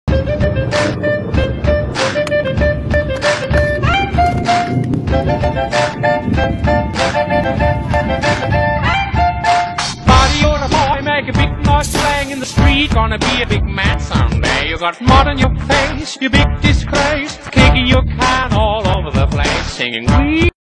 Make a big noise playing in the street, gonna be a big man someday. You got mud on your face, you big disgrace, kicking your can all over the place, singing we